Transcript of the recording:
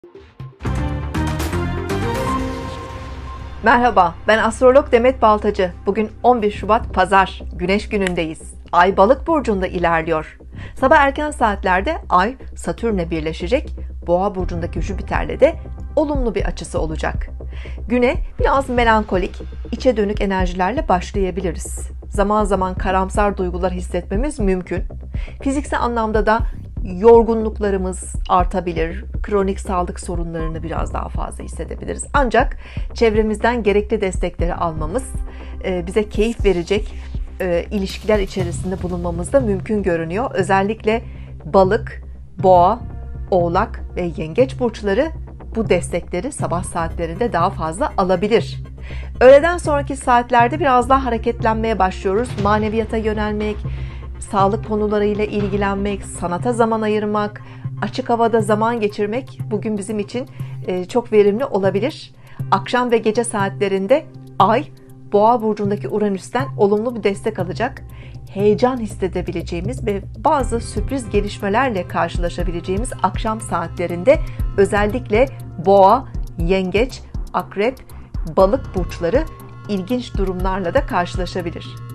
Merhaba, ben astrolog Demet Baltacı. Bugün 11 Şubat Pazar, Güneş günündeyiz. Ay Balık burcunda ilerliyor. Sabah erken saatlerde Ay Satürn'le birleşecek. Boğa burcundaki Jüpiter'le de olumlu bir açısı olacak. Güne biraz melankolik, içe dönük enerjilerle başlayabiliriz. Zaman zaman karamsar duygular hissetmemiz mümkün. Fiziksel anlamda da yorgunluklarımız artabilir, kronik sağlık sorunlarını biraz daha fazla hissedebiliriz. Ancak çevremizden gerekli destekleri almamız, bize keyif verecek ilişkiler içerisinde bulunmamız da mümkün görünüyor. Özellikle balık, boğa, oğlak ve yengeç burçları bu destekleri sabah saatlerinde daha fazla alabilir. Öğleden sonraki saatlerde biraz daha hareketlenmeye başlıyoruz. Maneviyata yönelmek, sağlık konularıyla ilgilenmek, sanata zaman ayırmak, açık havada zaman geçirmek bugün bizim için çok verimli olabilir. Akşam ve gece saatlerinde Ay, Boğa burcundaki Uranüs'ten olumlu bir destek alacak. Heyecan hissedebileceğimiz ve bazı sürpriz gelişmelerle karşılaşabileceğimiz akşam saatlerinde özellikle Boğa, Yengeç, Akrep, Balık burçları ilginç durumlarla da karşılaşabilir.